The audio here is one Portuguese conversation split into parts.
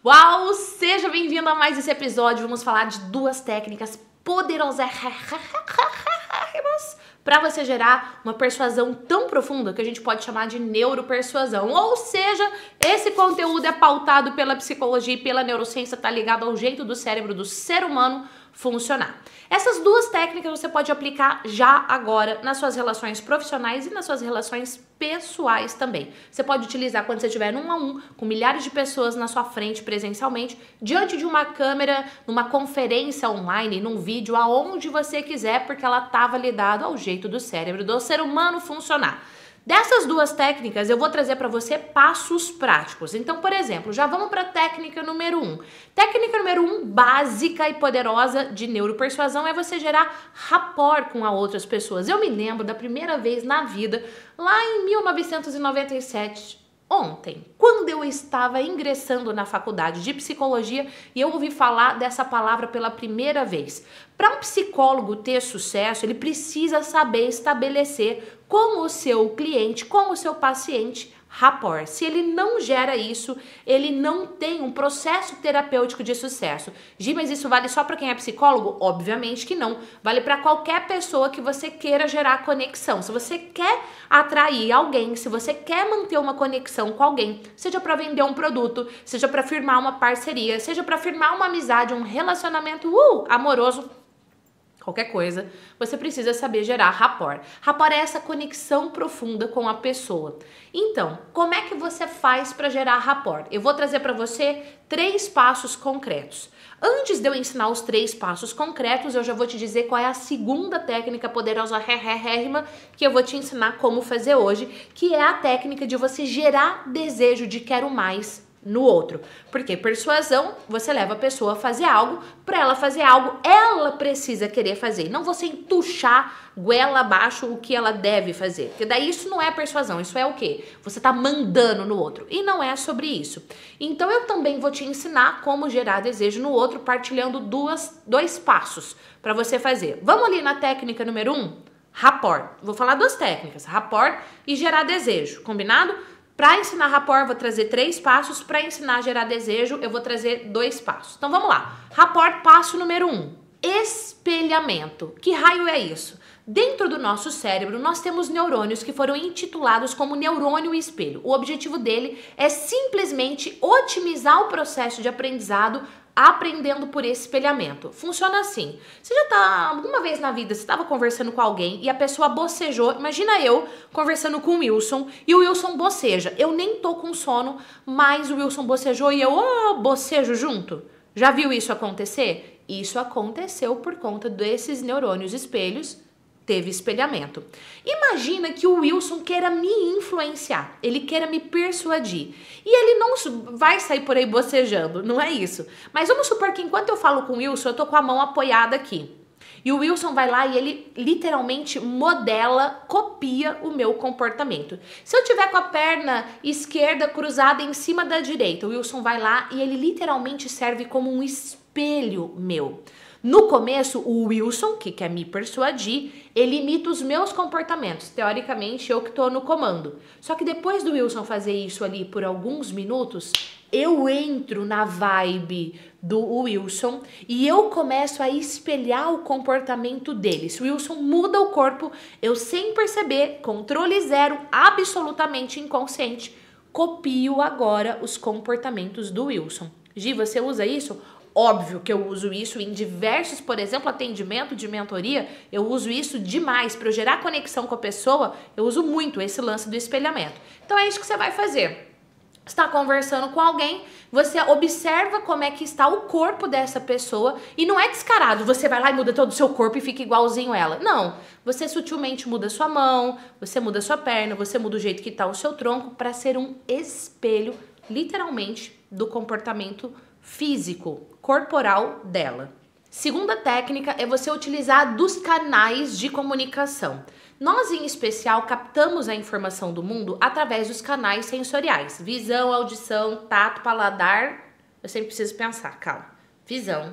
Uau! Seja bem-vindo a mais esse episódio. Vamos falar de duas técnicas poderosas para você gerar uma persuasão tão profunda que a gente pode chamar de neuropersuasão. Ou seja, esse conteúdo é pautado pela psicologia e pela neurociência, tá ligado ao jeito do cérebro do ser humano funcionar. Essas duas técnicas você pode aplicar já agora nas suas relações profissionais e nas suas relações pessoais também. Você pode utilizar quando você estiver 1-a-1 com milhares de pessoas na sua frente presencialmente, diante de uma câmera, numa conferência online, num vídeo, aonde você quiser, porque ela tá validada ao jeito do cérebro do ser humano funcionar. Dessas duas técnicas, eu vou trazer para você passos práticos. Então, por exemplo, já vamos para a técnica número 1. Técnica número 1, básica e poderosa de neuropersuasão, é você gerar rapport com as outras pessoas. Eu me lembro da primeira vez na vida, lá em 1997, ontem, quando eu estava ingressando na faculdade de psicologia e eu ouvi falar dessa palavra pela primeira vez. Para um psicólogo ter sucesso, ele precisa saber estabelecer com o seu cliente, com o seu paciente, rapport. Se ele não gera isso, ele não tem um processo terapêutico de sucesso. Gi, mas isso vale só para quem é psicólogo? Obviamente que não. Vale para qualquer pessoa que você queira gerar conexão. Se você quer atrair alguém, se você quer manter uma conexão com alguém, seja para vender um produto, seja para firmar uma parceria, seja para firmar uma amizade, um relacionamento amoroso, qualquer coisa, você precisa saber gerar rapport. Rapport é essa conexão profunda com a pessoa. Então, como é que você faz para gerar rapport? Eu vou trazer para você 3 passos concretos. Antes de eu ensinar os 3 passos concretos, eu já vou te dizer qual é a segunda técnica poderosa que eu vou te ensinar como fazer hoje, que é a técnica de você gerar desejo de quero mais no outro. Porque persuasão, você leva a pessoa a fazer algo, para ela fazer algo, ela precisa querer fazer. Não você entuchar goela abaixo o que ela deve fazer. Porque daí isso não é persuasão, isso é o quê? Você tá mandando no outro. E não é sobre isso. Então eu também vou te ensinar como gerar desejo no outro, partilhando 2 passos para você fazer. Vamos ali na técnica número 1? Rapport. Vou falar 2 técnicas, rapport e gerar desejo, combinado? Para ensinar rapport, eu vou trazer 3 passos. Para ensinar a gerar desejo, eu vou trazer 2 passos. Então, vamos lá. Rapport, passo número 1. Espelhamento. Que raio é isso? Dentro do nosso cérebro, nós temos neurônios que foram intitulados como neurônio espelho. O objetivo dele é simplesmente otimizar o processo de aprendizado aprendendo por espelhamento. Funciona assim. Você já tá, alguma vez na vida, você estava conversando com alguém e a pessoa bocejou. Imagina eu conversando com o Wilson e o Wilson boceja. Eu nem tô com sono, mas o Wilson bocejou e eu bocejo junto. Já viu isso acontecer? Isso aconteceu por conta desses neurônios espelhos. Teve espelhamento. Imagina que o Wilson queira me influenciar, ele queira me persuadir. E ele não vai sair por aí bocejando, não é isso. Mas vamos supor que enquanto eu falo com o Wilson, eu tô com a mão apoiada aqui. E o Wilson vai lá e ele literalmente modela, copia o meu comportamento. Se eu tiver com a perna esquerda cruzada em cima da direita, o Wilson vai lá e ele literalmente serve como um espelho meu. No começo, o Wilson, que quer me persuadir, ele imita os meus comportamentos. Teoricamente, eu que estou no comando. Só que depois do Wilson fazer isso ali por alguns minutos, eu entro na vibe do Wilson e eu começo a espelhar o comportamento dele. Se o Wilson muda o corpo, eu sem perceber, controle 0, absolutamente inconsciente, copio agora os comportamentos do Wilson. Gi, você usa isso? Óbvio que eu uso isso em diversos, por exemplo, atendimento de mentoria, eu uso isso demais. Para eu gerar conexão com a pessoa, eu uso muito esse lance do espelhamento. Então é isso que você vai fazer. Você está conversando com alguém, você observa como é que está o corpo dessa pessoa e não é descarado, você vai lá e muda todo o seu corpo e fica igualzinho ela. Não, você sutilmente muda sua mão, você muda sua perna, você muda o jeito que está o seu tronco para ser um espelho, literalmente, do comportamento físico, corporal dela. Segunda técnica é você utilizar dos canais de comunicação. Nós, em especial, captamos a informação do mundo através dos canais sensoriais. Visão, audição, tato, paladar. Eu sempre preciso pensar, calma. Visão,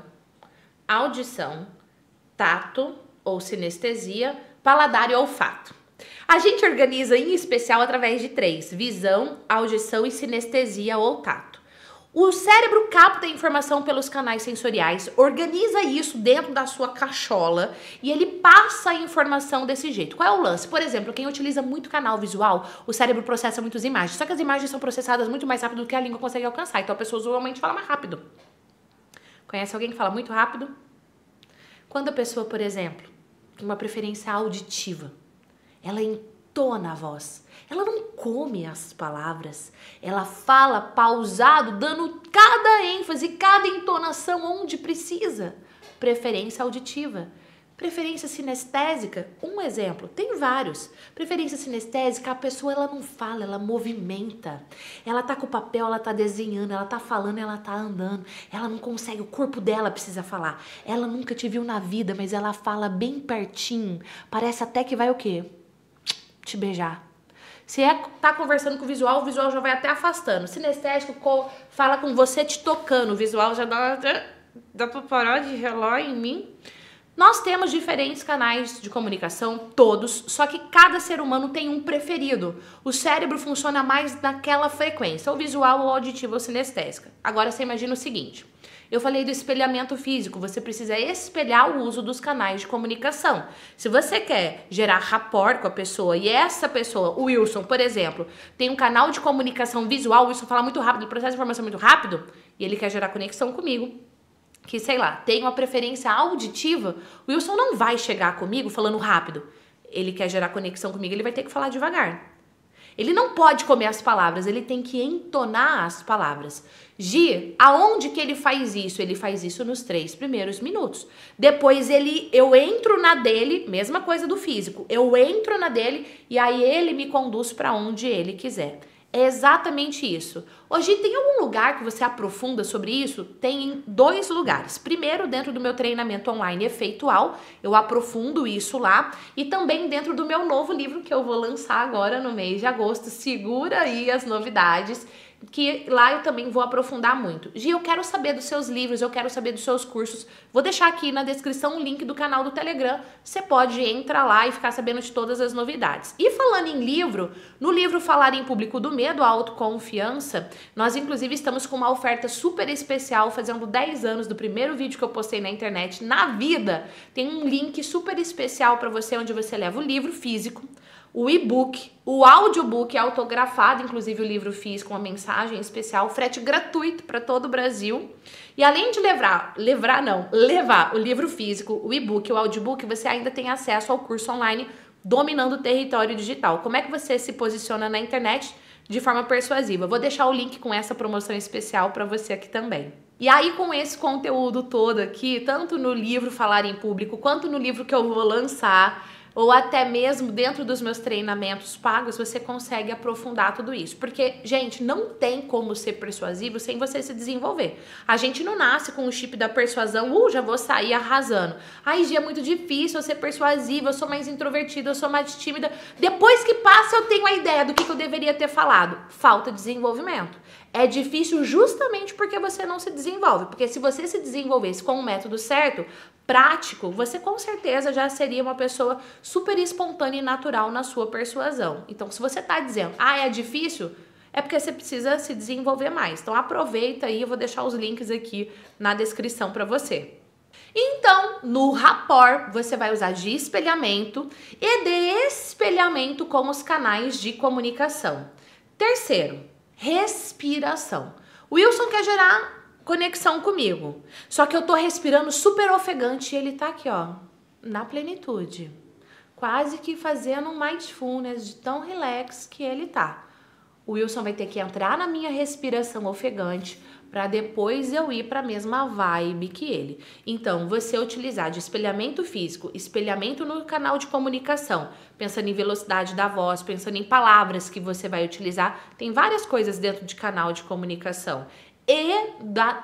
audição, tato ou sinestesia, paladar e olfato. A gente organiza em especial através de 3: visão, audição e sinestesia ou tato. O cérebro capta a informação pelos canais sensoriais, organiza isso dentro da sua cachola e ele passa a informação desse jeito. Qual é o lance? Por exemplo, quem utiliza muito canal visual, o cérebro processa muitas imagens, só que as imagens são processadas muito mais rápido do que a língua consegue alcançar, então a pessoa usualmente fala mais rápido. Conhece alguém que fala muito rápido? Quando a pessoa, por exemplo, tem uma preferência auditiva, ela entona a voz, ela não come as palavras, ela fala pausado, dando cada ênfase, cada entonação onde precisa. Preferência auditiva. Preferência sinestésica, um exemplo, tem vários. Preferência sinestésica, a pessoa ela não fala, ela movimenta. Ela tá com o papel, ela tá desenhando, ela tá falando, ela tá andando. Ela não consegue, o corpo dela precisa falar. Ela nunca te viu na vida, mas ela fala bem pertinho. Parece até que vai o quê? Te beijar. Se tá conversando com o visual já vai até afastando. Sinestésico fala com você te tocando, o visual já dá pra parar de relar em mim. Nós temos diferentes canais de comunicação, todos, só que cada ser humano tem um preferido. O cérebro funciona mais naquela frequência, ou visual, ou auditivo, ou sinestésica. Agora você imagina o seguinte, eu falei do espelhamento físico, você precisa espelhar o uso dos canais de comunicação. Se você quer gerar rapport com a pessoa e essa pessoa, o Wilson, por exemplo, tem um canal de comunicação visual, o Wilson fala muito rápido, ele processa informação muito rápido, e ele quer gerar conexão comigo, que, sei lá, tem uma preferência auditiva, o Wilson não vai chegar comigo falando rápido. Ele quer gerar conexão comigo, ele vai ter que falar devagar. Ele não pode comer as palavras, ele tem que entonar as palavras. Gi, aonde que ele faz isso? Ele faz isso nos 3 primeiros minutos. Depois eu entro na dele, mesma coisa do físico, eu entro na dele e aí ele me conduz para onde ele quiser. É exatamente isso. Hoje tem algum lugar que você aprofunda sobre isso? Tem em 2 lugares. Primeiro, dentro do meu treinamento online Efeitual, eu aprofundo isso lá. E também dentro do meu novo livro que eu vou lançar agora no mês de agosto. Segura aí as novidades, que lá eu também vou aprofundar muito. Gi, eu quero saber dos seus livros, eu quero saber dos seus cursos. Vou deixar aqui na descrição o link do canal do Telegram. Você pode entrar lá e ficar sabendo de todas as novidades. E falando em livro, no livro Falar em Público do Medo à Autoconfiança, nós inclusive estamos com uma oferta super especial, fazendo 10 anos do primeiro vídeo que eu postei na internet. Na vida, tem um link super especial para você, onde você leva o livro físico, o e-book, o audiobook autografado, inclusive o livro físico com uma mensagem especial, frete gratuito para todo o Brasil. E além de levar o livro físico, o e-book, o audiobook, você ainda tem acesso ao curso online Dominando o Território Digital. Como é que você se posiciona na internet de forma persuasiva? Vou deixar o link com essa promoção especial para você aqui também. E aí, com esse conteúdo todo aqui, tanto no livro Falar em Público, quanto no livro que eu vou lançar, ou até mesmo dentro dos meus treinamentos pagos, você consegue aprofundar tudo isso. Porque, gente, não tem como ser persuasivo sem você se desenvolver. A gente não nasce com o chip da persuasão, já vou sair arrasando. Ai, Gi, é muito difícil eu ser persuasiva, eu sou mais introvertida, eu sou mais tímida. Depois que passa, eu tenho a ideia do que eu deveria ter falado. Falta desenvolvimento. É difícil justamente porque você não se desenvolve. Porque se você se desenvolvesse com o método certo, prático, você com certeza já seria uma pessoa super espontânea e natural na sua persuasão. Então, se você tá dizendo, é difícil, é porque você precisa se desenvolver mais. Então, aproveita aí, eu vou deixar os links aqui na descrição para você. Então, no rapport, você vai usar de espelhamento e de espelhamento como os canais de comunicação. Terceiro, respiração. O Wilson quer gerar conexão comigo, só que eu tô respirando super ofegante e ele tá aqui, ó, na plenitude, quase que fazendo um mindfulness de tão relax que ele tá. O Wilson vai ter que entrar na minha respiração ofegante para depois eu ir para a mesma vibe que ele. Então, você utilizar de espelhamento físico, espelhamento no canal de comunicação, pensando em velocidade da voz, pensando em palavras que você vai utilizar, tem várias coisas dentro de canal de comunicação. E da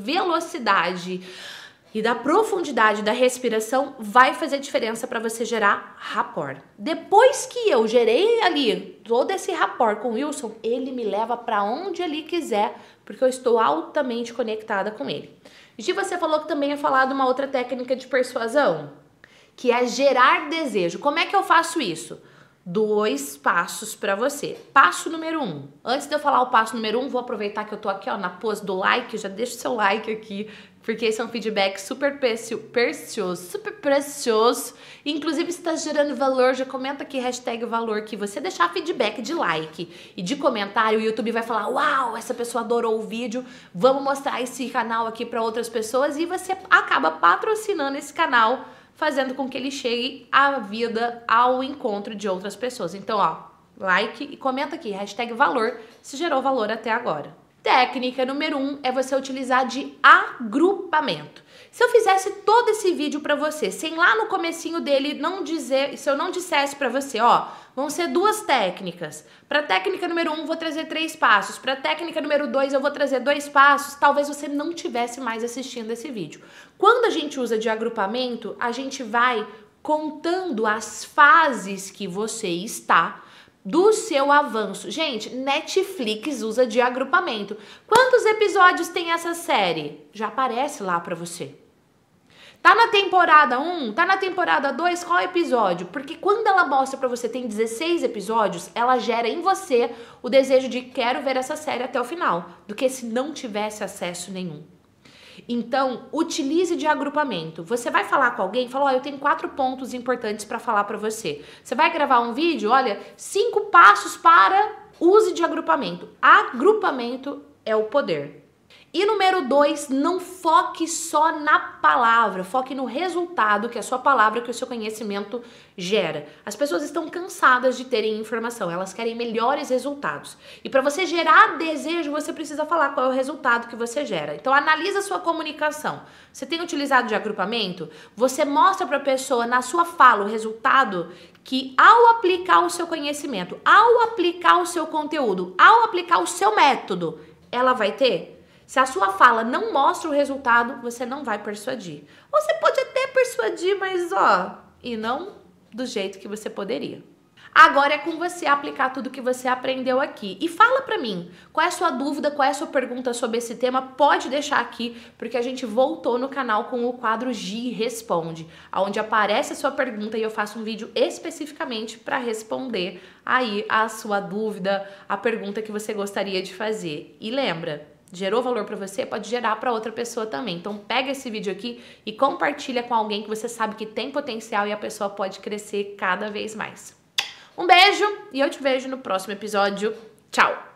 velocidade e da profundidade da respiração vai fazer diferença para você gerar rapport. Depois que eu gerei ali todo esse rapport com o Wilson, ele me leva para onde ele quiser, porque eu estou altamente conectada com ele. Gi, você falou que também ia falar de uma outra técnica de persuasão, que é gerar desejo. Como é que eu faço isso? 2 passos pra você. Passo número 1. Antes de eu falar o passo número 1, vou aproveitar que eu tô aqui, ó, na pose do like, já deixa o seu like aqui, porque esse é um feedback super precioso. Inclusive, se tá gerando valor, já comenta aqui, #valor, que você deixar feedback de like e de comentário, o YouTube vai falar, uau, essa pessoa adorou o vídeo, vamos mostrar esse canal aqui pra outras pessoas, e você acaba patrocinando esse canal, fazendo com que ele chegue à vida, ao encontro de outras pessoas. Então, ó, like e comenta aqui, #valor, se gerou valor até agora. Técnica número 1 é você utilizar de agrupamento. Se eu fizesse todo esse vídeo pra você, sem lá no comecinho dele não dizer, se eu não dissesse pra você, ó, vão ser 2 técnicas. Pra técnica número 1 vou trazer 3 passos, pra técnica número 2 eu vou trazer 2 passos, talvez você não tivesse mais assistindo esse vídeo. Quando a gente usa de agrupamento, a gente vai contando as fases que você está do seu avanço. Gente, Netflix usa de agrupamento. Quantos episódios tem essa série? Já aparece lá pra você. Tá na temporada 1? Tá na temporada 2? Qual episódio? Porque quando ela mostra pra você tem 16 episódios, ela gera em você o desejo de quero ver essa série até o final, do que se não tivesse acesso nenhum. Então, utilize de agrupamento. Você vai falar com alguém, fala, ó, eu tenho 4 pontos importantes para falar para você. Você vai gravar um vídeo, olha, 5 passos para use de agrupamento. Agrupamento é o poder. E número 2, não foque só na palavra, foque no resultado que a sua palavra, que o seu conhecimento gera. As pessoas estão cansadas de terem informação, elas querem melhores resultados. E para você gerar desejo, você precisa falar qual é o resultado que você gera. Então analisa a sua comunicação. Você tem utilizado de agrupamento? Você mostra para a pessoa na sua fala o resultado que ao aplicar o seu conhecimento, ao aplicar o seu conteúdo, ao aplicar o seu método, ela vai ter? Se a sua fala não mostra o resultado, você não vai persuadir. Ou você pode até persuadir, mas ó, e não do jeito que você poderia. Agora é com você aplicar tudo que você aprendeu aqui. E fala pra mim, qual é a sua dúvida, qual é a sua pergunta sobre esse tema? Pode deixar aqui, porque a gente voltou no canal com o quadro Gi Responde, onde aparece a sua pergunta e eu faço um vídeo especificamente para responder aí a sua dúvida, a pergunta que você gostaria de fazer. E lembra, gerou valor para você, pode gerar para outra pessoa também. Então pega esse vídeo aqui e compartilha com alguém que você sabe que tem potencial e a pessoa pode crescer cada vez mais. Um beijo e eu te vejo no próximo episódio. Tchau!